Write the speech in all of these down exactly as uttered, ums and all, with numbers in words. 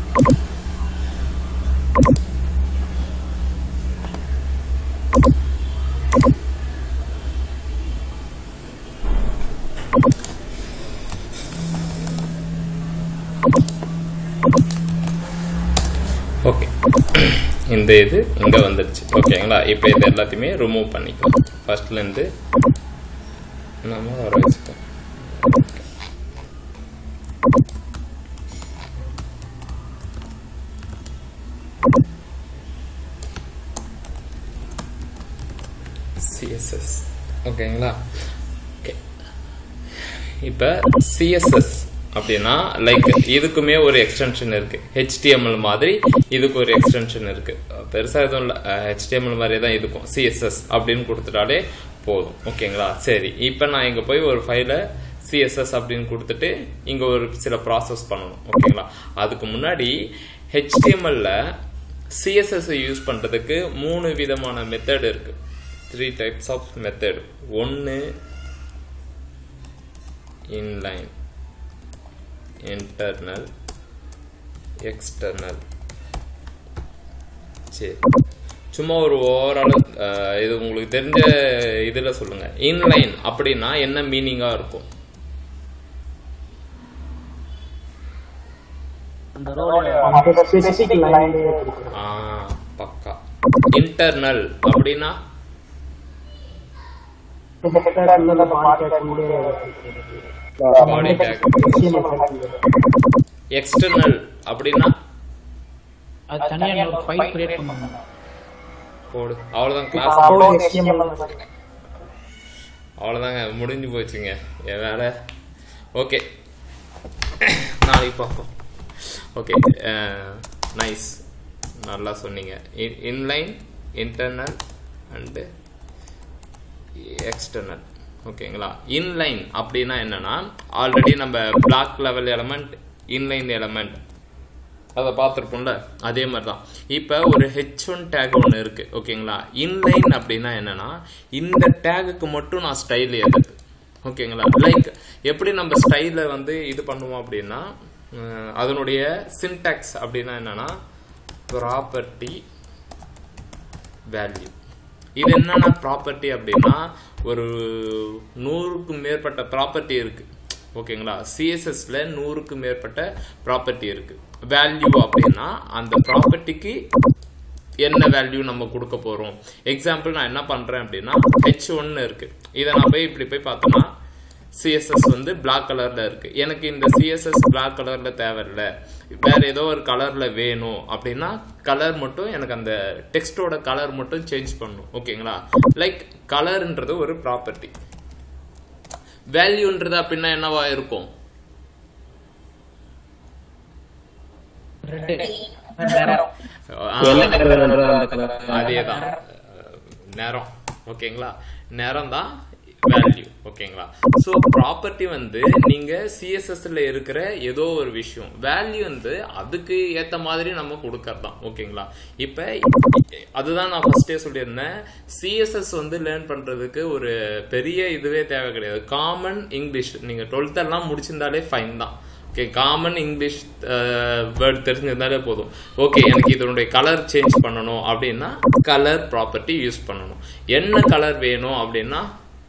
Okay, இந்த இது இங்க வந்துருச்சு. ஓகேங்களா? இப்போ இது எல்லாத்தையுமே ரிமூவ் பண்ணிக்கலாம். ஃபர்ஸ்ட்ல இருந்து நம்ம வர வச்சுக்கலாம். சிஎஸ்எஸ். ஓகேங்களா? ஓகே, இப்போ சிஎஸ்எஸ் அப்படின்னா லைக் இதுக்குமே ஒரு எக்ஸ்டென்ஷன் இருக்கு. ஹெச்டிஎம்எல் மாதிரி இதுக்கு ஒரு எக்ஸ்டென்ஷன் இருக்கு. பெருசா எதுவும் இல்லை, ஹெச்டிஎம்எல் மாதிரியே தான் இதுக்கும். சிஎஸ்எஸ் அப்படின்னு கொடுத்துட்டாலே போதும். ஓகேங்களா? சரி, இப்போ நான் இங்க போய் ஒரு ஃபைலை சிஎஸ்எஸ் அப்படின்னு கொடுத்துட்டு இங்க ஒரு சில ப்ராசஸ் பண்ணணும். ஓகேங்களா? அதுக்கு முன்னாடி ஹெச்டிஎம்எல்ல சிஎஸ்எஸ் யூஸ் பண்றதுக்கு மூணு விதமான மெத்தட் இருக்கு. Three types of method. ஒன்னு இன்லைன், இன்டர்னல், எக்ஸ்டர்னல். சரி, சும்மா ஒரு ஓவரால் இது உங்களுக்கு தெரிஞ்ச இதுல சொல்லுங்க. இன்லைன் அப்படின்னா என்ன மீனிங்கா இருக்கும்? பக்கா. இன்டர்னல் அப்படின்னா பாடி டேக். எக்ஸ்டர்னல் அப்படின்னா போடு. அவ்வளவுதான், கிளாஸ் அவ்வளவுதாங்க, முடிஞ்சு போச்சுங்க என் வேலை. ஓகே, நாளைக்கு பார்ப்போம். ஓகே, நைஸ், நல்லா சொன்னீங்க. Inline, internal and external. ஓகேங்களா? இன்லைன் அப்படின்னா என்னன்னா, ஆல்ரெடி நம்ம block level element, inline element அதை பார்த்துருப்போம்ல, அதே மாதிரி தான். இப்போ ஒரு ஹெச் ஒன் டேக் ஒன்று இருக்கு. ஓகேங்களா? இன்லைன் அப்படின்னா என்னன்னா, இந்த டேகுக்கு மட்டும் நான் ஸ்டைல் எழுதுறது. ஓகேங்களா? லைக் எப்படி நம்ம ஸ்டைல வந்து இது பண்ணுவோம் அப்படின்னா, அதனுடைய சின்டாக்ஸ் அப்படின்னா என்னன்னா, ப்ராப்பர்ட்டி வேல்யூ. இது என்னன்னா ப்ராப்பர்ட்டி அப்படின்னா, ஒரு நூறுக்கும் மேற்பட்ட ப்ராப்பர்ட்டி இருக்கு. ஓகேங்களா? சிஎஸ்எஸ்ல நூறுக்கு மேற்பட்ட ப்ராப்பர்ட்டி இருக்கு. வேல்யூ அப்படின்னா அந்த ப்ராப்பர்ட்டிக்கு என்ன வேல்யூ நம்ம கொடுக்க போறோம். எக்ஸாம்பிள் நான் என்ன பண்றேன் அப்படின்னா, ஹெச் ஒன்னு இருக்கு. இதை நான் போய் இப்படி போய் பார்த்தோம்னா சிஎஸ்எஸ் வந்து பிளாக் கலர்ல இருக்கு. எனக்கு இந்த சிஎஸ்எஸ் பிளாக் கலர்ல தேவையில்லை, வேற ஏதோ ஒரு கலர்ல வேணும் அப்படின்னா கலர் மட்டும் எனக்கு அந்த டெக்ஸ்டோட கலர் மட்டும் சேஞ்ச் பண்ணும். ஓகேங்களா? லைக் கலர்ன்றது ஒரு ப்ராப்பர்ட்டி. வேல்யூன்றது அப்படின்னா என்னவா இருக்கும்? அதேதான், நேரம். ஓகேங்களா? நேரம் தான் வேல்யூ. ஓகேங்களா? சோ ப்ராப்பர்ட்டி வந்து நீங்க சிஎஸ்எஸ்ல இருக்கிற ஏதோ ஒரு விஷயம், வேல்யூ வந்து அதுக்கு ஏத்த மாதிரி நம்ம கொடுக்கறதான். ஓகேங்களா? இப்ப அதுதான் நான் ஃபர்ஸ்டே சொல்லியிருந்தேன், சிஎஸ்எஸ் வந்து லேர்ன் பண்றதுக்கு ஒரு பெரிய இதுவே தேவை கிடையாது. காமன் இங்கிலீஷ் நீங்க டுவெல்த் எல்லாம் முடிச்சிருந்தாலே ஃபைன் தான். ஓகே, காமன் இங்கிலீஷ் வேர்ட் தெரிஞ்சிருந்தாலே போதும். ஓகே, எனக்கு இதனுடைய கலர் சேஞ்ச் பண்ணணும் அப்படின்னா கலர் ப்ராப்பர்ட்டி யூஸ் பண்ணணும். என்ன கலர் வேணும் அப்படின்னா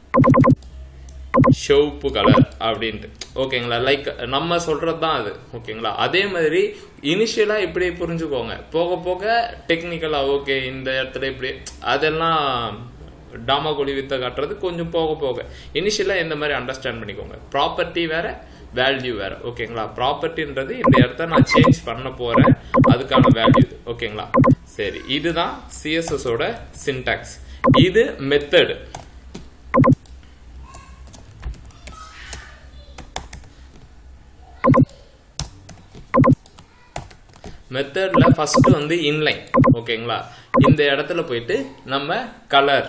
சிவப்பு கலர் அப்படின்ட்டு. ஓகேங்களா? லைக் நம்ம சொல்றதுதான் அது. ஓகேங்களா? அதே மாதிரி இனிஷியலா இப்படி புரிஞ்சுக்கோங்க, போக போக டெக்னிக்கலா ஓகே இந்த இடத்துல இப்படி அதெல்லாம் டாமா கொலி வித்த காட்டுறது கொஞ்சம் போக போக. இனிஷியலா இந்த மாதிரி அண்டர்ஸ்டாண்ட் பண்ணிக்கோங்க. ப்ராப்பர்ட்டி வேற, வேல்யூ வேற. ஓகேங்களா? ப்ராப்பர்ட்டின்றது இந்த இடத்த நான் சேஞ்ச் பண்ண போறேன், அதுக்கான வேல்யூ. ஓகேங்களா? சரி, இதுதான் சிஎஸ்எஸ் ஓட சின்டாக்ஸ். இது மெத்தட். மெத்தட்ல ஃபர்ஸ்ட் வந்து இன்லைன். ஓகேங்களா? இந்த இடத்துல போயிட்டு நம்ம கலர்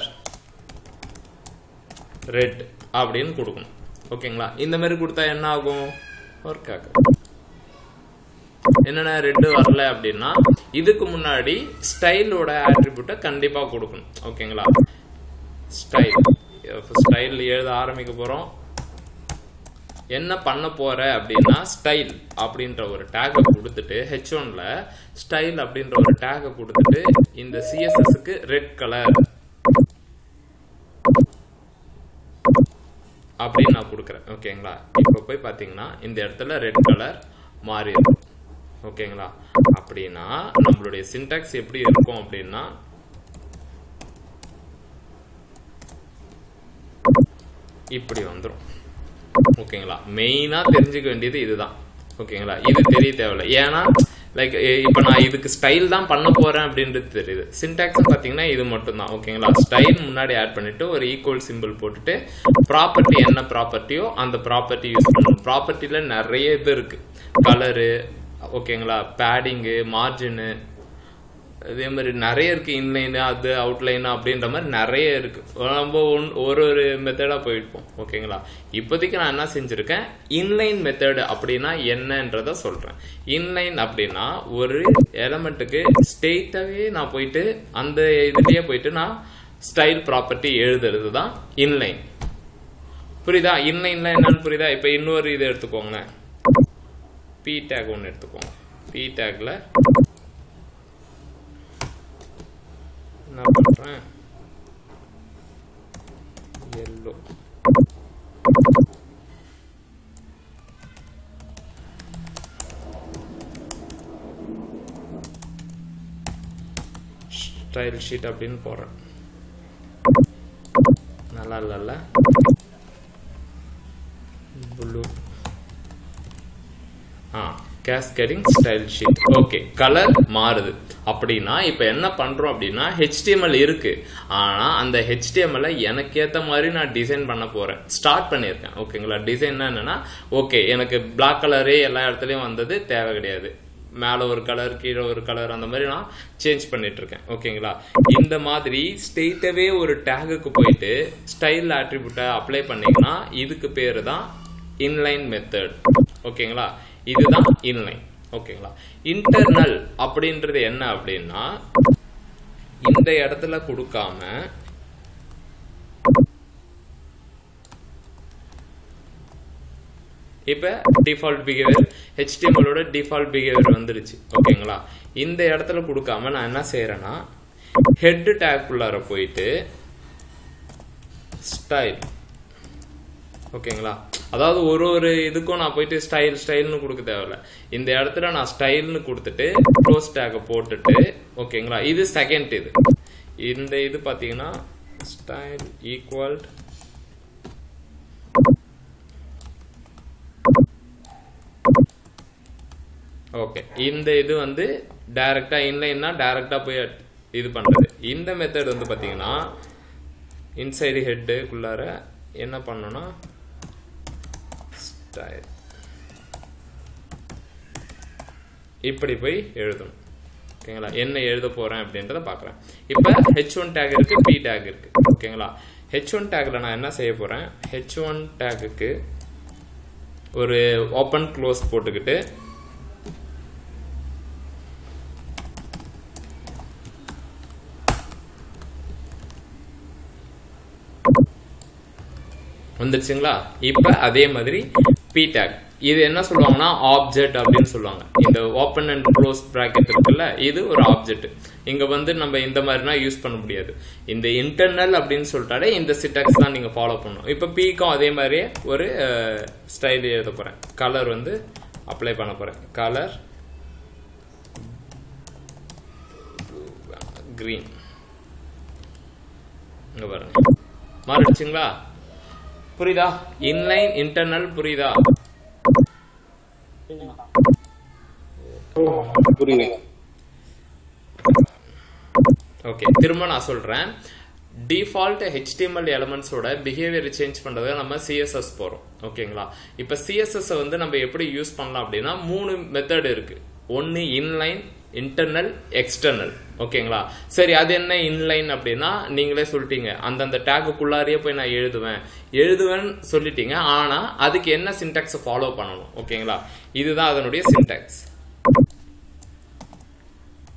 ரெட் அப்படின்னு கொடுக்கணும். ஓகேங்களா? இந்த மாதிரி கொடுத்தா என்ன ஆகும்? ஒர்க் ஆகும். என்னன்னா ரெட் வரல அப்படின்னா இதுக்கு முன்னாடி ஸ்டைலோட ஆட்ரிபியூட்டை கண்டிப்பா கொடுக்கணும். ஓகேங்களா? ஸ்டைல் ஸ்டைல் எழுத ஆரம்பிக்க போறோம். என்ன பண்ண போற அப்படின்னா ஸ்டைல் அப்படின்ற ஒரு டேக் கொடுத்துட்டு ஹெச் ஒன் ல ஸ்டைல் அப்படின்ற ஒரு டேக் கொடுத்துட்டு இந்த சிஎஸ்எஸ் க்கு ரெட் கலர் அப்படின்னு நான் கொடுக்குறேன் ஓகேங்களா இப்போ போய் பாத்தீங்கன்னா இந்த இடத்துல ரெட் கலர் மாறிடும் ஓகேங்களா அப்படின்னா நம்மளுடைய சின்டாக்ஸ் எப்படி இருக்கும் அப்படின்னா இப்படி வந்துரும் ஓகேங்களா மெயினா தெரிஞ்சுக்க வேண்டியது இதுதான் ஓகேங்களா இது தெரிய தேவையில்லை ஏன்னா லைக் இப்போ நான் இதுக்கு ஸ்டைல் தான் பண்ண போறேன் அப்படின்றது தெரியுது சின்டாக்ஸ் பாத்தீங்கன்னா இது மட்டும் தான் ஓகேங்களா ஸ்டைல் முன்னாடி ஆட் பண்ணிட்டு ஒரு ஈக்குவல் சிம்பிள் போட்டுட்டு ப்ராப்பர்ட்டி என்ன ப்ராப்பர்ட்டியோ அந்த ப்ராப்பர்ட்டி யூஸ் பண்ணணும் ப்ராப்பர்ட்டில நிறைய இது இருக்கு கலரு ஓகேங்களா பேடிங்கு மார்ஜினு அதே மாதிரி நிறைய இருக்கு இன்லைன் அது அவுட்லைன் அப்படின்ற மாதிரி நிறைய இருக்கு நம்ம ஒரு ஒரு மெத்தடா போயிட்டோம் ஓகேங்களா இப்போதைக்கு நான் என்ன செஞ்சிருக்கேன் இன்லைன் மெத்தட் அப்படின்னா என்னன்றத சொல்றேன் இன்லைன் அப்படின்னா ஒரு எலமெண்ட்டுக்கு ஸ்ட்ரெயிட்டாவே நான் போயிட்டு அந்த இதுலயே போயிட்டு நான் ஸ்டைல் ப்ராப்பர்ட்டி எழுதுறது தான் இன்லைன் புரியுதா இன்லைன்ல என்னன்னு புரியுதா இப்ப இன்னொரு இதை எடுத்துக்கோங்க பி டேக் ஒன்னு எடுத்துக்கோங்க பி டேக்ல என்ன பண்றேன் yellow ஸ்டைல் ஷீட் அப்படின்னு போறேன் நல்லா இல்ல ப்ளூ ஆ cascading style sheet okay colour மாறுது அப்படின்னா இப்போ என்ன பண்றோம் அப்படின்னா H T M L இருக்கு ஆனா அந்த H T M L எனக்கு ஏத்த மாதிரி நான் டிசைன் பண்ண போறேன் ஸ்டார்ட் பண்ணிருக்கேன் ஓகேங்களா டிசைன் என்னன்னா ஓகே எனக்கு Black கலரே எல்லா இடத்துலயும் வந்தது தேவை கிடையாது மேல ஒரு கலர் கீழே ஒரு கலர் அந்த மாதிரி நான் சேஞ்ச் பண்ணிட்டு இருக்கேன் ஓகேங்களா இந்த மாதிரி ஸ்ட்ரெயிட்டாவே ஒரு டேகுக்கு போயிட்டு ஸ்டைல் அட்ரிபியூட்டை அப்ளை பண்ணீங்கன்னா இதுக்கு பேரு தான் இன்லைன் மெத்தட் ஓகேங்களா இதுதான் இன்லைன் ஓகேங்களா இன்டர்னல் அப்படின்றது என்ன அப்படின்னா இந்த இடத்துல கொடுக்காம இப்ப default behaviour H T M L ஓட டிஃபால்ட் பிஹேவியர் வந்துருச்சு ஓகேங்களா இந்த இடத்துல கொடுக்காம நான் என்ன செய்யறேன்னா ஹெட் டேக் குள்ளார போயிட்டு ஸ்டைல் ஓகேங்களா அதாவது ஒரு ஒரு இதுக்கும் நான் போயிட்டு ஸ்டைல் ஸ்டைல்னு கொடுக்க தேவையில்ல இந்த இடத்துல நான் ஸ்டைல்னு கொடுத்துட்டு க்ளோஸ் டேக் போட்டுட்டு ஓகேங்களா இது செகண்ட் இது இந்த இது பாத்தீங்கன்னா ஸ்டைல் ஈக்குவல் ஓகே இந்த இது வந்து டைரக்டா இன்லைன்னா டைரக்டா போய் இது பண்றது இந்த மெத்தட் வந்து பாத்தீங்கன்னா இன்சைடு ஹெட் குள்ளார என்ன பண்ணனும்னா ஸ்டைல் இப்படி போய் எழுதணும் ஓகேங்களா என்ன எழுத போறேன் அப்படின்றத பார்க்கலாம் இப்போ H one டேக் இருக்கு P டேக் இருக்கு ஓகேங்களா H one டேக்ல நான் என்ன செய்ய போறேன் H one டேக்குக்கு ஒரு ஓபன் க்ளோஸ் போட்டுக்கிட்டு வந்துருச்சுங்களா இப்ப அதே மாதிரி P டேக் இது என்ன சொல்லுவாங்கன்னா ஆப்ஜெக்ட் அப்படின்னு சொல்லுவாங்க இந்த ஓபன் அண்ட் க்ளோஸ் பிராக்கெட் இருக்குல்ல இது ஒரு ஆப்ஜெக்ட் இங்க வந்து நம்ம இந்த மாதிரினா யூஸ் பண்ண முடியாது இந்த இன்டர்னல் அப்படின்னு சொல்லிட்டாலே இந்த சின்டாக்ஸ் தான் நீங்க ஃபாலோ பண்ணணும் இப்ப Pக்கும் அதே மாதிரியே ஒரு ஸ்டைல் எழுத போறேன் கலர் வந்து அப்ளை பண்ண போறேன் கலர் கிரீன் இங்க பாருங்க மாறிடுச்சுங்களா புரியுதா இன்லைன் இன்டர்னல் புரியுதா புரியுது ஓகே திரும்ப நான் சொல்றேன் default H T M L elements ஓட பிஹேவியர் சேஞ்ச் பண்றதுக்கு நம்ம C S S போறோம் ஓகேங்களா இப்ப C S S வந்து நம்ம எப்படி யூஸ் பண்ணலாம் அப்படின்னா மூணு மெத்தட் இருக்கு ஒன்னு இன்லைன் இன்டர்னல் எக்ஸ்டர்னல் ஓகேங்களா சரி அது என்ன இன்லைன் அப்படின்னா நீங்களே சொல்லிட்டீங்க அந்தந்த டேக்குள்ளாரியே போய் நான் எழுதுவேன் எழுதுவேன் சொல்லிட்டீங்க ஆனா அதுக்கு என்ன சின்டாக்ஸ் ஃபாலோ பண்ணணும் ஓகேங்களா இதுதான் அதனுடைய சின்டாக்ஸ்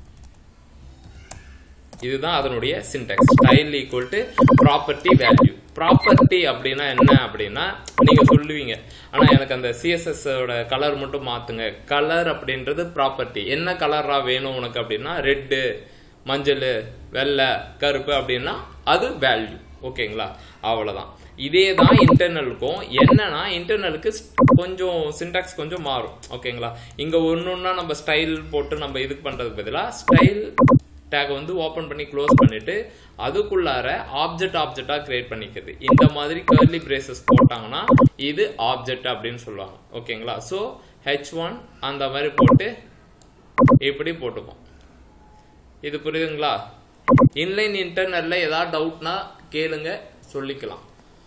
இதுதான் அதனுடைய syntax style equal to property value property அப்படின்னா என்ன அப்படின்னா நீங்க சொல்லுவீங்க, ஆனா எனக்கு அந்த சிஎஸ்எஸ் ஓட கலர் மட்டும் மாத்துங்க. கலர் அப்படின்றது ப்ராப்பர்ட்டி. என்ன கலரா வேணும் உனக்கு அப்படின்னா ரெட்டு, மஞ்சள், வெள்ளை, கருப்பு அப்படின்னா அது வேல்யூ. ஓகேங்களா, அவ்வளவுதான். இதே தான் இன்டர்னலுக்கும். என்னன்னா இன்டர்னலுக்கு கொஞ்சம் சின்டாக்ஸ் கொஞ்சம் மாறும். ஓகேங்களா, இங்க ஒன்னொன்னா நம்ம ஸ்டைல் போட்டு நம்ம இதுக்கு பண்றதுக்கு பதிலாக ஸ்டைல் டேக் வந்து ஓபன் பண்ணி க்ளோஸ் பண்ணிட்டு அதுக்குள்ளார ஆப்ஜெக்ட் ஆப்ஜெக்டா கிரியேட் பண்ணிக்கிறது. இந்த மாதிரி கர்லி பிரேசஸ் போட்டாங்கன்னா இது ஆப்ஜெக்ட் அப்படின்னு சொல்லுவாங்க. ஓகேங்களா, ஸோ ஹெச் ஒன் அந்த மாதிரி போட்டு இப்படி போட்டுப்போம். இது புரியுதுங்களா? இன்லைன் இன்டர்னல்ல ஏதாவது டவுட்னா கேளுங்க, சொல்லிக்கலாம்.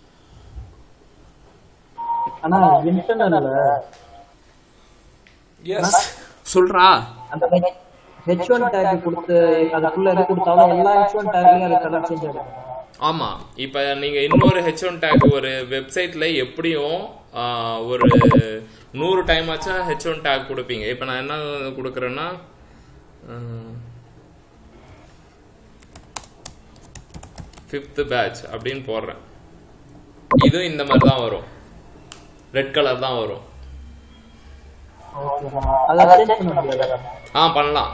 ஆனா இன்டர்னல்ல எஸ் சொல்றா அந்த ஹெச் ஒன் டாக் கொடுத்து அதுக்குள்ள எது கொடுத்தாலும் எல்லா ஹெச் ஒன் டாக்லயும் அது கலர் சேஞ்ச் ஆகும். ஆமா, இப்ப நீங்க இன்னொரு ஹெச் ஒன் டாக் ஒரு வெப்சைட்ல எப்படியும் ஒரு நூறு டைம் ஆச்சா ஹெச் ஒன் டாக் கொடுப்பீங்க. இப்ப நான் என்ன கொடுக்கறேன்னா ஃபிஃப்த் பேட்ச் அப்படின்னு போடுறேன். இதுவும் இந்த மாதிரி தான் வரும், ரெட் கலர் தான் வரும். ஆ பண்ணலாம்.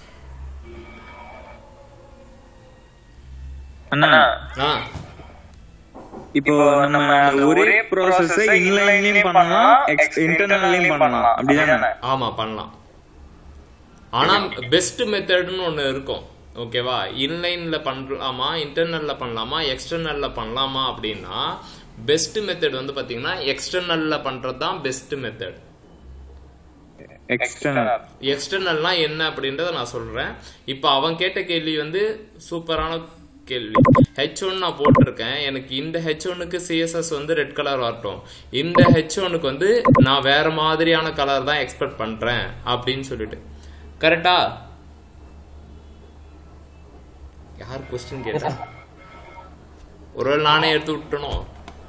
அண்ணா இப்போ நம்ம ஒரே ப்ராசஸ் இன்லைன்லயும் பண்ணலாம், இன்டர்னல்லயும் பண்ணலாம், அப்படிதானே? ஆமா பண்ணலாம். ஆனா பெஸ்ட் மெத்தட்னு ஒன்னு இருக்கும். ஓகேவா, இன்லைன்ல பண்ணலாமா, இன்டர்னல்ல பண்ணலாமா, எக்ஸ்டர்னல்ல பண்ணலாமா அப்படின்னா பெஸ்ட் மெத்தட் வந்து பாத்தீங்கன்னா எக்ஸ்டர்னல்ல பண்றது தான் பெஸ்ட் மெத்தட். எக்ஸ்டர்னல் எக்ஸ்டர்னல்னா என்ன அப்படின்றத நான் சொல்றேன். இப்போ அவன் கேட்ட கேள்வி வந்து சூப்பரான கேள்வி. ஹெச் ஒன் நான் போட்டிருக்கேன், எனக்கு இந்த ஹெச் ஒன்னுக்கு சிஎஸ்எஸ் வந்து ரெட் கலர் வரட்டும், இந்த ஹெச் ஒன்னுக்கு வந்து நான் வேற மாதிரியான கலர் தான் எக்ஸ்பெக்ட் பண்றேன் அப்படின்னு சொல்லிட்டு. கரெக்டா? யார் கொஸ்டின் கேட்டா? ஒருவேளை நானே எடுத்து விட்டணும்.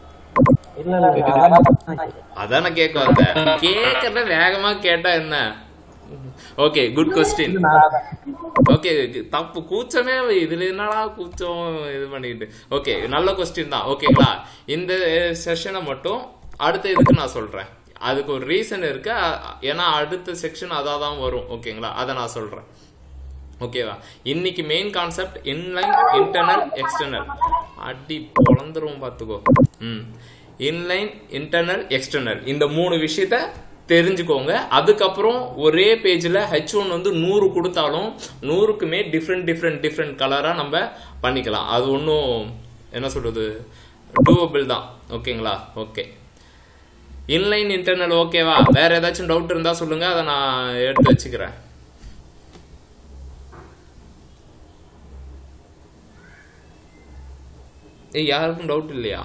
அதான கேட்க வந்தேன். கேட்கறத வேகமா கேட்டா என்ன? Okay, good question. ஓகே, தப்பு கூச்சமே இதுல என்னடா கூச்சம் இது பண்ணிட்டு. ஓகே, நல்ல கொஸ்டின் தான். ஓகேங்களா, இந்த செஷனை மட்டும் அடுத்த இதுக்கு நான் சொல்றேன். அதுக்கு ஒரு ரீசன் இருக்கு, ஏன்னா அடுத்த செக்ஷன் அதான் வரும். ஓகேங்களா, அதை நான் சொல்றேன். ஓகேவா, இன்னைக்கு main concept inline, internal, external. அடி பொழந்துரும் பாத்துக்கோ. ம் இன்லைன், இன்டர்னல், எக்ஸ்டர்னல் இந்த மூணு விஷயத்த தெரிஞ்சுக்கோங்க. அதுக்கப்புறம் ஒரே பேஜ்ல ஹெச் ஒன் வந்து நூறு கொடுத்தாலும் நூறுக்குமே டிஃப்ரெண்ட் டிஃப்ரெண்ட் டிஃப்ரெண்ட் கலரா நம்ம பண்ணிக்கலாம். அது ஒன்றும் என்ன சொல்றது, டூவபிள் தான். ஓகேங்களா? ஓகே, இன்லைன், இன்டர்னல் ஓகேவா? வேற ஏதாச்சும் டவுட் இருந்தா சொல்லுங்க, அதை நான் எடுத்து வச்சுக்கிறேன். ஏய், யாருக்கும் டவுட் இல்லையா?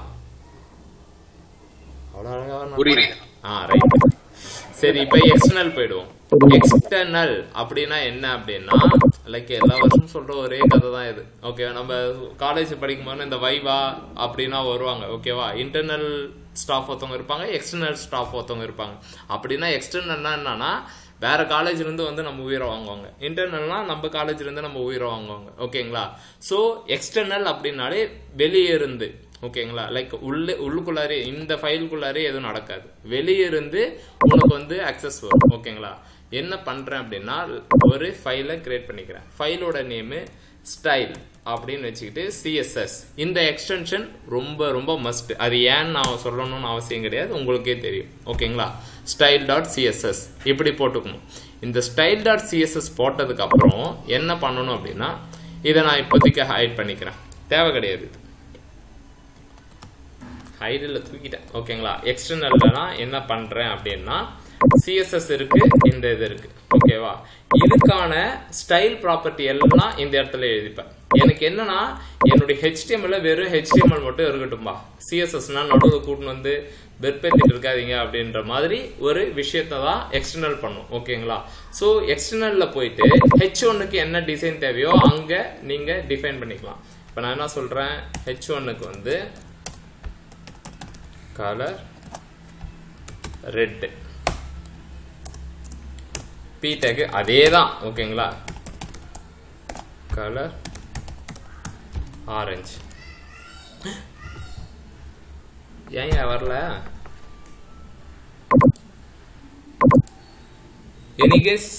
அவ்வளோ அழகா. ஆ ரைட், சரி. இப்போ எக்ஸ்டர்னல் போயிடுவோம். எக்ஸ்டர்னல் அப்படின்னா என்ன அப்படின்னா, லைக் எல்லா வருஷமும் சொல்ற ஒரே கதை தான் இது. ஓகேவா, நம்ம காலேஜ் படிக்கும் போது இந்த வைவா அப்படின்னா வருவாங்க. ஓகேவா, இன்டர்னல் ஸ்டாஃப் ஒருத்தவங்க இருப்பாங்க, எக்ஸ்டர்னல் ஸ்டாஃப் ஒருத்தவங்க இருப்பாங்க. அப்படின்னா எக்ஸ்டர்னல்னா என்னன்னா வேற காலேஜ்ல இருந்து வந்து நம்ம உயிரை வாங்குவாங்க, இன்டர்னல்னா நம்ம காலேஜ்ல இருந்து நம்ம உயிரை வாங்குவாங்க. ஓகேங்களா, ஸோ எக்ஸ்டர்னல் அப்படின்னாலே வெளியே இருந்து. ஓகேங்களா, லைக் உள்ள உள்ளுக்குள்ளாரே இந்த ஃபைலுக்குள்ளாரே எதுவும் நடக்காது, வெளியே இருந்து உனக்கு வந்து அக்சஸ் வரும். ஓகேங்களா, என்ன பண்றேன் அப்படின்னா ஒரு ஃபைலை கிரியேட் பண்ணிக்கிறேன். ஃபைலோட நேமு ஸ்டைல் அப்படின்னு வச்சுக்கிட்டு சிஎஸ்எஸ். இந்த எக்ஸ்டென்ஷன் ரொம்ப ரொம்ப மஸ்ட். அது ஏன்னு நான் சொல்லணும்னு அவசியம் கிடையாது, உங்களுக்கே தெரியும். ஓகேங்களா, ஸ்டைல் டாட் சிஎஸ்எஸ் இப்படி போட்டுக்கணும். இந்த ஸ்டைல் டாட் சிஎஸ்எஸ் போட்டதுக்கு அப்புறம் என்ன பண்ணணும் அப்படின்னா, இதை நான் இப்போதைக்கு ஹைட் பண்ணிக்கிறேன், தேவை கிடையாது. ஹைடில் தூக்கிட்டேன். ஓகேங்களா, எக்ஸ்டர்னல்ல என்ன பண்றேன் அப்படின்னா சிஎஸ்எஸ் இருக்கு, இந்த இது இருக்கு. ஓகேவா, இதுக்கான ஸ்டைல் ப்ராப்பர்ட்டி எல்லாம் இந்த இடத்துல எழுதிப்பேன். எனக்கு என்னன்னா என்னுடைய ஹெச்டிஎம்எல் வெறும் ஹெச்டிஎம்எல் மட்டும் இருக்கட்டும்பா, சிஎஸ்எஸ்னா நடுவில் கூட்டின்னு வந்து வெறுப்பேற்றிட்டு இருக்காதீங்க அப்படின்ற மாதிரி ஒரு விஷயத்த தான் எக்ஸ்டர்னல் பண்ணும். ஓகேங்களா, ஸோ எக்ஸ்டர்னல்ல போயிட்டு ஹெச் ஒன்னுக்கு என்ன டிசைன் தேவையோ அங்க நீங்க டிஃபைன் பண்ணிக்கலாம். இப்போ நான் என்ன சொல்றேன், ஹெச் ஒன்னுக்கு வந்து கலர் ரெட், பி டேக் அதே தான். ஓகேங்களா, கலர் ஆரஞ்சு. ஏன் வரல? Any guess?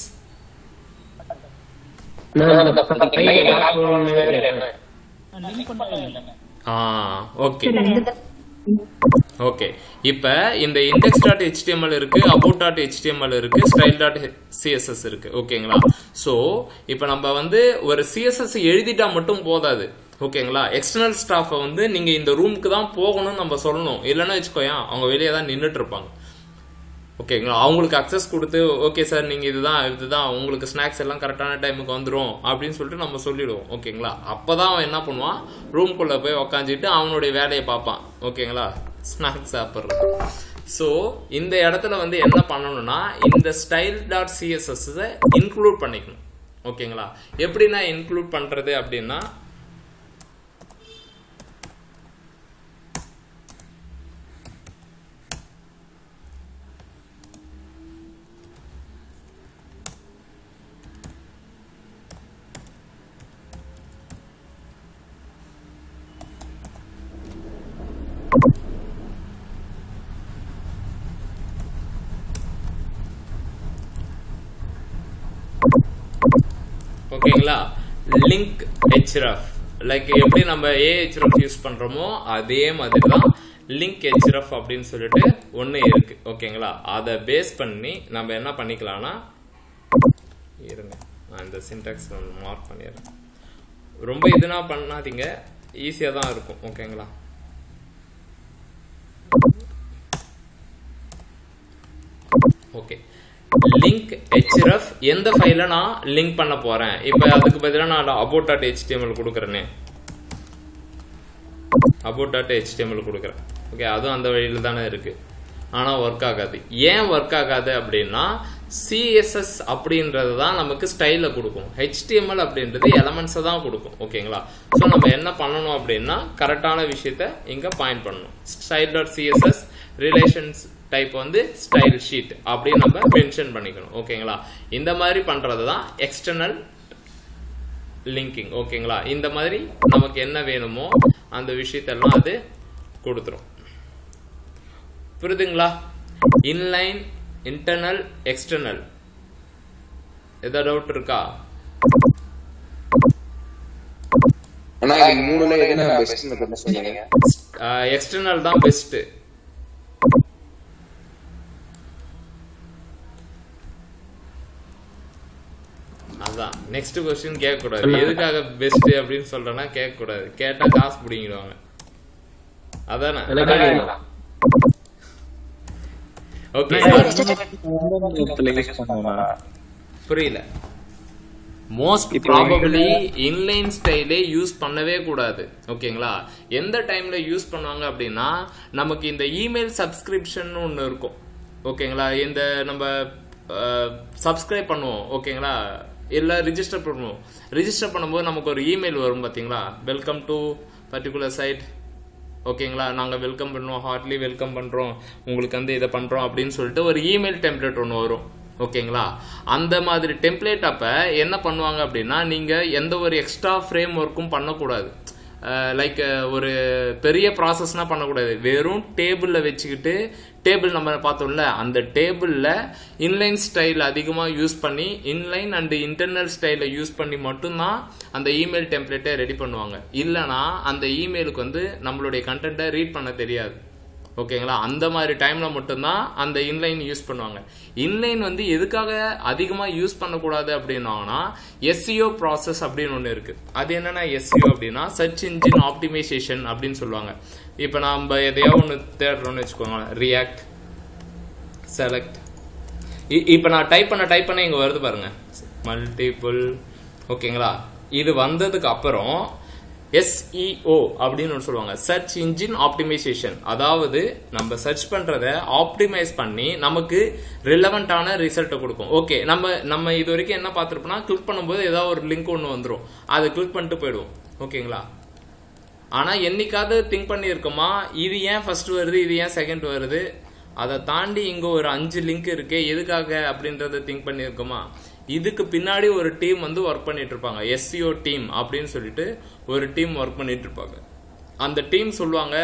Okay okay. இப்ப இந்த index டாட் html இருக்கு, about டாட் html இருக்கு, style டாட் css இருக்கு. ஓகேங்களா? சோ இப்ப நம்ம வந்து ஒரு css எழுதிட்டா மட்டும் போதாது. ஓகேங்களா? எக்ஸ்டர்னல் ஸ்டாஃப் வந்து நீங்க இந்த ரூமுக்கு தான் போகணும்னு நம்ம சொல்லணும். இல்லைன்னா வச்சுக்கோயேன் அவங்க வெளியே தான் நின்றுட்டு இருப்பாங்க. ஓகேங்களா? அவங்களுக்கு அக்சஸ் கொடுத்து ஓகே சார் நீங்க இதுதான் இதுதான் உங்களுக்கு ஸ்நாக்ஸ் எல்லாம் கரெக்டான டைமுக்கு வந்துடும் அப்படின்னு சொல்லிட்டு நம்ம சொல்லிடுவோம். ஓகேங்களா? அப்பதான் அவன் என்ன பண்ணுவான், ரூம்குள்ள போய் உக்காந்துட்டு அவனுடைய வேலையை பார்ப்பான். ஓகேங்களா? ஸ்நாக்ஸ் சாப்பிட்றது. ஸோ இந்த இடத்துல வந்து என்ன பண்ணணும்னா இந்த ஸ்டைல் டாட் சிஎஸ்எஸ் இன்க்ளூட் பண்ணிக்கணும். ஓகேங்களா? எப்படின்னா இன்க்ளூட் பண்றது அப்படின்னா ஓகேங்களா, லிங்க் href லைக் எப்படி நம்ம ahref யூஸ் பண்றோமோ அதே மாதிரி தான் லிங்க் href அப்படின்னு சொல்லிட்டு ஒண்ணு இருக்கு. ஓகேங்களா? அதை பேஸ் பண்ணி நம்ம என்ன பண்ணிக்கலாம்னா, இருங்க நான் இந்த சின்டாக்ஸ் மார்க் பண்ணிடுறேன். ரொம்ப இதுனா பண்ணாதீங்க, ஈஸியா தான் இருக்கும். ஓகேங்களா? ஓகே, லிங்க் href எந்த ஃபைல நான் லிங்க் பண்ண போறேன். இப்போ அதுக்கு பதிலா நான் about டாட் html கொடுக்கறேனே, about டாட் html கொடுக்கறேன். ஓகே, அதுவும் அந்த வழியில தானே இருக்கு. ஆனா ஒர்க் ஆகாது. ஏன் ஒர்க் ஆகாது அப்படின்னா சிஎஸ்எஸ் அப்படின்றது தான் நமக்கு ஸ்டைல கொடுக்கும், ஹெச்டிஎம்எல் அப்படின்றது எலமெண்ட்ஸை தான் கொடுக்கும். ஓகேங்களா? ஸோ நம்ம என்ன பண்ணணும் அப்படின்னா கரெக்டான விஷயத்த இங்க பாயிண்ட் பண்ணணும். Style dot CSS relations type வந்து ஸ்டைல் ஷீட் அப்படின்னு நம்ம மென்ஷன் பண்ணிக்கணும். ஓகேங்களா? இந்த மாதிரி பண்றது தான் எக்ஸ்டர்னல் லிங்கிங். ஓகேங்களா? இந்த மாதிரி நமக்கு என்ன வேணுமோ அந்த விஷயத்தெல்லாம் அது கொடுத்துரும். புரியுதுங்களா? இன்லைன், இன்டர்னல், எக்ஸ்டர்னல், ஏதாவது டவுட் இருக்கா? எக்ஸ்டர்னல் தான் பெஸ்ட். அதான் நெக்ஸ்ட் क्वेश्चन கேட்க கூடாது. எதுக்காக பெஸ்ட் அப்படின்னு சொல்றேன்னா கேட்க கூடாது, கேட்டா காசு பிடிங்கிடுவாங்க. அதானே? ஓகே, புரியல. மோஸ்ட் ப்ராபபிலி இன்லைன் ஸ்டைலே யூஸ் பண்ணவே கூடாது. ஓகேங்களா? எந்த டைம்ல யூஸ் பண்ணுவாங்க அப்படின்னா நமக்கு இந்த இமெயில் சப்ஸ்கிரிப்ஷன் ஒன்று இருக்கும். ஓகேங்களா? இந்த நம்ம சப்ஸ்கிரைப் பண்ணுவோம். ஓகேங்களா? எல்லாம் ரிஜிஸ்டர் பண்ணுவோம். ரிஜிஸ்டர் பண்ணும்போது நமக்கு ஒரு இமெயில் வரும் பாத்தீங்களா, வெல்கம் டு பர்டிகுலர் சைட். ஓகேங்களா? நாங்க வெல்கம் பண்ணுவோம், ஹார்ட்லி வெல்கம் பண்றோம், உங்களுக்கு வந்து இதை பண்றோம் அப்படின்னு சொல்லிட்டு ஒரு இமெயில் டெம்ப்ளேட் ஒன்று வரும். ஓகேங்களா? அந்த மாதிரி டெம்ப்ளேட் அப்ப என்ன பண்ணுவாங்க அப்படின்னா நீங்க எந்த ஒரு எக்ஸ்ட்ரா ஃப்ரேம் ஒர்க்கும் பண்ணக்கூடாது. லைக் ஒரு பெரிய ப்ராசஸ்னா பண்ணக்கூடாது. வெறும் டேபிள்ல வச்சுக்கிட்டு, டேபிள் நம்ம பார்த்தோம்ல அந்த டேபிள்ல இன்லைன் ஸ்டைல் அதிகமா யூஸ் பண்ணி இன்லைன் அண்ட் இன்டர்னல் ஸ்டைல யூஸ் பண்ணி மட்டும்தான் அந்த இமெயில் டெம்ப்ளேட்டை ரெடி பண்ணுவாங்க. இல்லைனா அந்த இமெயிலுக்கு வந்து நம்மளுடைய கண்டென்ட்டை ரீட் பண்ண தெரியாது. ஓகேங்களா? அந்த மாதிரி டைம்ல மட்டும்தான் அந்த இன்லைன் யூஸ் பண்ணுவாங்க. இன்லைன் வந்து எதுக்காக அதிகமா யூஸ் பண்ணக்கூடாது அப்படின்னா எஸ்இஓ ப்ராசஸ் அப்படின்னு ஒன்று இருக்கு. அது என்னன்னா எஸ்இஓ அப்படின்னா சர்ச் இன்ஜின் ஆப்டிமைசேஷன் அப்படின்னு சொல்லுவாங்க. இப்ப நம்ம எதையோ ஒன்று தேடுறோம்னு வச்சுக்கோங்க, ரியாக்ட், செலக்ட். இப்ப நான் டைப் பண்ண டைப் பண்ண இங்க வருது பாருங்க, மல்டிபிள். ஓகேங்களா? இது வந்ததுக்கு அப்புறம் எஸ்இஓ அப்படின்னு ஒன்று சொல்லுவாங்க, சர்ச் இன்ஜின் ஆப்டிமைசேஷன். அதாவது நம்ம சர்ச் பண்றத ஆப்டிமைஸ் பண்ணி நமக்கு ரிலவெண்டான ரிசல்ட்டை கொடுக்கும். ஓகே, நம்ம நம்ம இது வரைக்கும் என்ன பார்த்துருப்போம்னா கிளிக் பண்ணும்போது ஏதாவது ஒரு லிங்க் ஒன்று வந்துடும், அதை கிளிக் பண்ணிட்டு போயிடுவோம். ஓகேங்களா? ஆனா என்னைக்காவது திங்க் பண்ணி இருக்கோமா இது ஏன் ஃபர்ஸ்ட் வருது, இது ஏன் செகண்ட் வருது, அதை தாண்டி இங்க ஒரு அஞ்சு லிங்க் இருக்கு எதுக்காக அப்படின்றத திங்க் பண்ணி இருக்கோமா? இதுக்கு பின்னாடி ஒரு டீம் வந்து ஒர்க் பண்ணிட்டு இருப்பாங்க, எஸ்இஓ டீம் அப்படின்னு சொல்லிட்டு ஒரு டீம் ஒர்க் பண்ணிட்டு இருப்பாங்க. அந்த டீம் சொல்லுவாங்க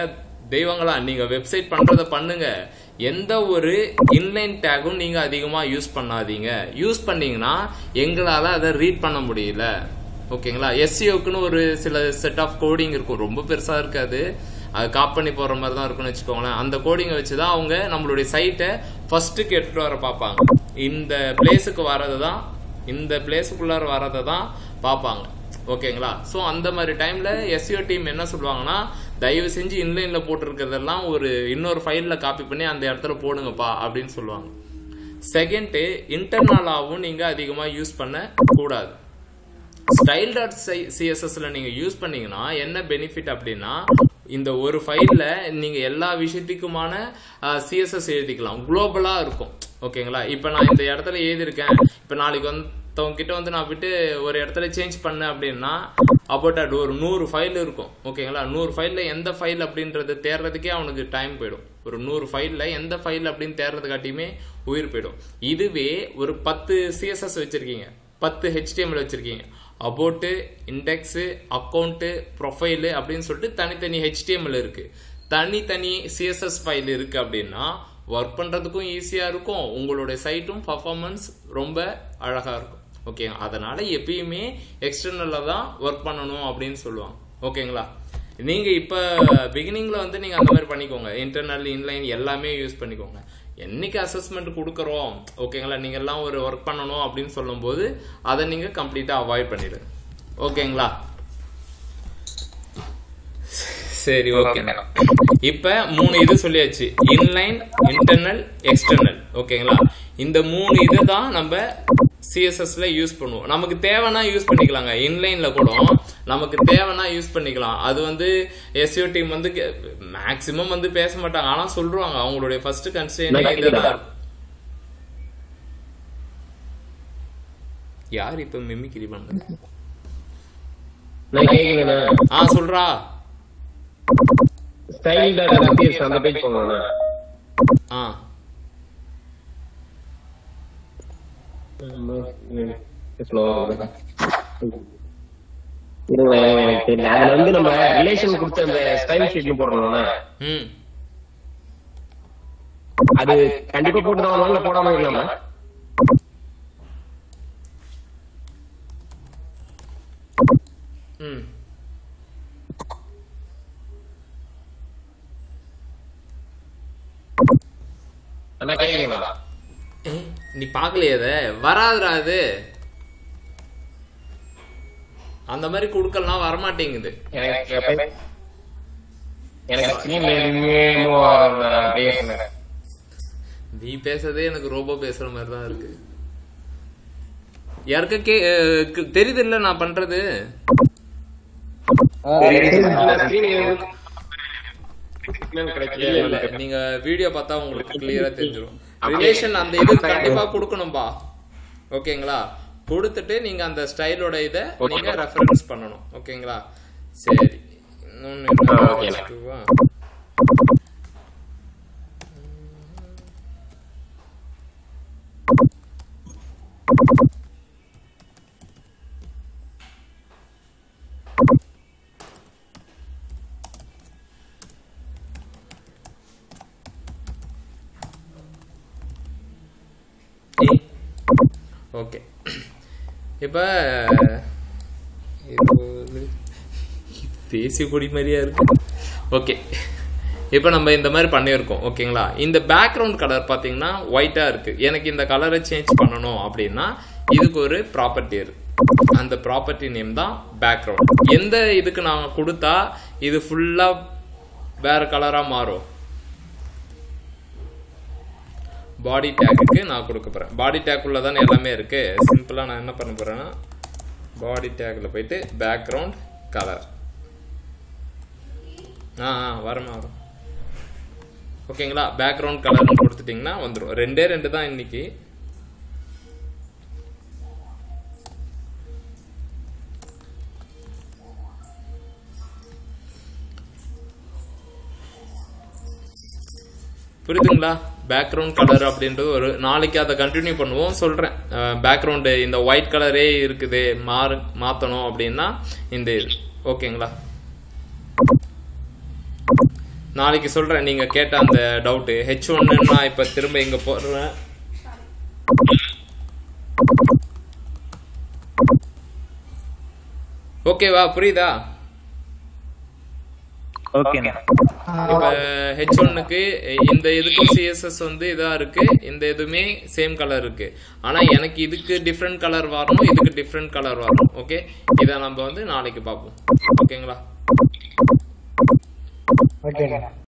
தெய்வங்களா நீங்க வெப்சைட் பண்றத பண்ணுங்க, எந்த ஒரு இன்லைன் டேகும் நீங்க அதிகமா யூஸ் பண்ணாதீங்க. யூஸ் பண்ணீங்கன்னா எங்களால அதை ரீட் பண்ண முடியல. ஓகேங்களா? எஸ்சிஓக்குன்னு ஒரு சில செட் ஆஃப் கோடிங் இருக்கும், ரொம்ப பெருசா இருக்காது, அது காப் பண்ணி போற மாதிரி தான் இருக்கும்னு வச்சுக்கோங்களேன். அந்த கோடிங்கை வச்சுதான் அவங்க நம்மளுடைய சைட்டை ஃபர்ஸ்ட்டுக்கு எடுத்துட்டு வர பார்ப்பாங்க. இந்த பிளேஸுக்கு வரது தான், இந்த பிளேஸுக்குள்ளார வரதை தான் பார்ப்பாங்க. ஓகேங்களா? ஸோ அந்த மாதிரி டைம்ல எஸ்இஓ டீம் என்ன சொல்லுவாங்கன்னா, தயவு செஞ்சு இன்லைன்ல போட்டிருக்கிறதெல்லாம் ஒரு இன்னொரு ஃபைல்ல காப்பி பண்ணி அந்த இடத்துல போடுங்கப்பா அப்படின்னு சொல்லுவாங்க. செகண்ட், இன்டர்னலாவும் நீங்க அதிகமா யூஸ் பண்ண கூடாது. ஸ்டைல் டாட் சிஎஸ்எஸ்ல நீங்க யூஸ் பண்ணீங்கன்னா என்ன பெனிஃபிட் அப்படின்னா, இந்த ஒரு ஃபைல்ல நீங்க எல்லா விஷயத்துக்குமான சிஎஸ்எஸ் எழுதிக்கலாம், குளோபலா இருக்கும். ஓகேங்களா? இப்ப நான் இந்த இடத்துல எழுதிருக்கேன், இப்ப நாளைக்கு வந்து கிட்ட வந்து நான் விட்டு ஒரு இடத்துல சேஞ்ச் பண்ண அப்படின்னா அபவுட் அட் ஒரு நூறு ஃபைல் இருக்கும். ஓகேங்களா? நூறு ஃபைல்ல எந்த ஃபைல் அப்படின்றது தேர்றதுக்கே அவனுக்கு டைம் போயிடும். ஒரு நூறு ஃபைல்ல எந்த ஃபைல் அப்படின்னு தேர்றதுக்காட்டியுமே உயிர் போயிடும். இதுவே ஒரு பத்து சிஎஸ்எஸ் வச்சிருக்கீங்க, பத்து ஹெச்டிஎம்எல் வச்சிருக்கீங்க, அபவுட், இண்டெக்ஸ், அக்கௌண்ட், ப்ரொஃபைல் அப்படின்னு சொல்லிட்டு தனித்தனி ஹெச்டிஎம்எல் இருக்கு, தனித்தனி சிஎஸ்எஸ் ஃபைல் இருக்கு அப்படின்னா ஒர்க் பண்றதுக்கும் ஈஸியா இருக்கும், உங்களுடைய சைட்டும் பர்ஃபார்மன்ஸ் ரொம்ப அழகா இருக்கும். ஓகே, அதனால எப்பயுமே எக்ஸ்டர்னல்ல தான் ஒர்க் பண்ணணும் அப்படின்னு சொல்லுவாங்க. ஓகேங்களா? நீங்க இப்ப பிகினிங்ல வந்து நீங்க அந்த மாதிரி பண்ணிக்கோங்க, இன்டர்னல் இன்லைன் எல்லாமே யூஸ் பண்ணிக்கோங்க. என்னைக்கு அசஸ்மெண்ட் கொடுக்கறோம், ஓகேங்களா, நீங்க எல்லாம் ஒரு ஒர்க் பண்ணணும் அப்படின்னு சொல்லும் போது அதை நீங்க கம்ப்ளீட்டா அவாய்ட் பண்ணிடுங்க. ஓகேங்களா? சரி, ஓகே. இப்ப மூணு இது சொல்லியாச்சு, இன்லைன், இன்டர்னல், எக்ஸ்டர்னல். ஓகேங்களா? இந்த மூணு இதை தான் நம்ம சிஎஸ்எஸ்ல யூஸ் பண்ணுவோம். நமக்கு தேவைன்னா யூஸ் பண்ணிக்கலாங்க, இன்லைன்ல கூட நமக்கு தேவைன்னா யூஸ் பண்ணிக்கலாம். அது வந்து எஸ்இஓ டீம் வந்து மேக்சிமம் வந்து பேச மாட்டாங்க, ஆனா சொல்றாங்க அவங்களுடைய ஃபர்ஸ்ட் கன்ஸ்ட்ரெயின்ட் இதுதான் இருக்கும். யார் இப்ப மிமிக்ரி பண்றது? ஆ சொல்றா. ஸ்டைல் டாட் சிஎஸ்எஸ் அந்த பேஜ் போங்க. ஆ அதுல வந்து நம்ம ரிலேஷன் கொடுத்து அந்த ஸ்டைல் ஷீட் போடுறோம்ல, அது கண்டிப்பா போட்டுதான் போடாம இருக்கலாமா? ம் நீ பாக்கலையே, அத வராதுடா, அது அந்த மாதிரி குடுக்கலாம் வரமாட்டேங்குது. நீ பேசுறதே எனக்கு ரோபோ பேசுற மாதிரி தான் இருக்கு. யாருக்கு தெரியுது இல்ல நான் பண்றது? இல்ல, நீங்க வீடியோ பார்த்தா உங்களுக்கு கிளியரா தெரிஞ்சிடும். ரிலேஷன் அந்த இது கண்டிப்பா கொடுக்கணும்பா. ஓகேங்களா? கொடுத்துட்டு நீங்க அந்த ஸ்டைலோட இதை நீங்க ரெஃபரன்ஸ் பண்ணணும். ஓகேங்களா? சரி, இன்னொன்னு ஓகே. இப்ப தேசிய கொடி மாதிரியா இருக்கு. ஓகே, இப்ப நம்ம இந்த மாதிரி பண்ணியிருக்கோம். ஓகேங்களா? இந்த பேக்ரவுண்ட் கலர் பாத்தீங்கன்னா ஒயிட்டா இருக்கு, எனக்கு இந்த கலரை சேஞ்ச் பண்ணணும் அப்படின்னா இதுக்கு ஒரு ப்ராப்பர்ட்டி இருக்கு, அந்த ப்ராப்பர்ட்டி நேம் தான் பேக்ரவுண்ட். எந்த இதுக்கு நாங்க கொடுத்தா இது ஃபுல்லா வேற கலரா மாறும்? பாடி டேக்குக்கு நான் கொடுக்க போறேன். பாடி டேக் உள்ள தானே எல்லாமே இருக்கு. சிம்பிளா நான் என்ன பண்ண போறேன்னா, பாடி டேக்ல போயிட்டு பேக்ரவுண்ட் கலர், ஆ வரும் வரும் ஓகேங்களா? பேக்ரவுண்ட் கலர்னு கொடுத்துட்டீங்கன்னா வந்துடும். ரெண்டே ரெண்டு தான் இன்னைக்கு. புரியுதுங்களா? பேக்ரவுண்ட் கலர் அப்படின்றது ஒரு நாளைக்கு அதை கண்டினியூ பண்ணுவோம், சொல்றேன். பேக்ரவுண்டு இந்த ஒயிட் கலரே இருக்குது, மாறு மாத்தணும் அப்படின்னா இந்த இது. ஓகேங்களா? நாளைக்கு சொல்றேன் நீங்க கேட்ட அந்த டவுட். ஹெச் ஒன்னு நான் இப்ப திரும்ப இங்க போடுறேன். ஓகேவா, புரியுதா? ஓகேண்ணா. இப்ப ஹெச் ஒன்னுக்கு இந்த இதுக்கும் சிஎஸ்எஸ் வந்து இதா இருக்கு, இந்த இதுமே சேம் கலர் இருக்கு. ஆனா எனக்கு இதுக்கு டிஃப்ரெண்ட் கலர் வரணும், இதுக்கு டிஃப்ரெண்ட் கலர் வரணும். ஓகே, இத நம்ம வந்து நாளைக்கு பார்ப்போம். ஓகேங்களா? ஓகேண்ணா.